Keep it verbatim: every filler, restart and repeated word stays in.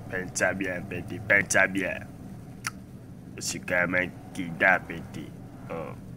Peine ça bien, petit, peine ça bien. Je suis quand même un kidnappé, petit. Oh.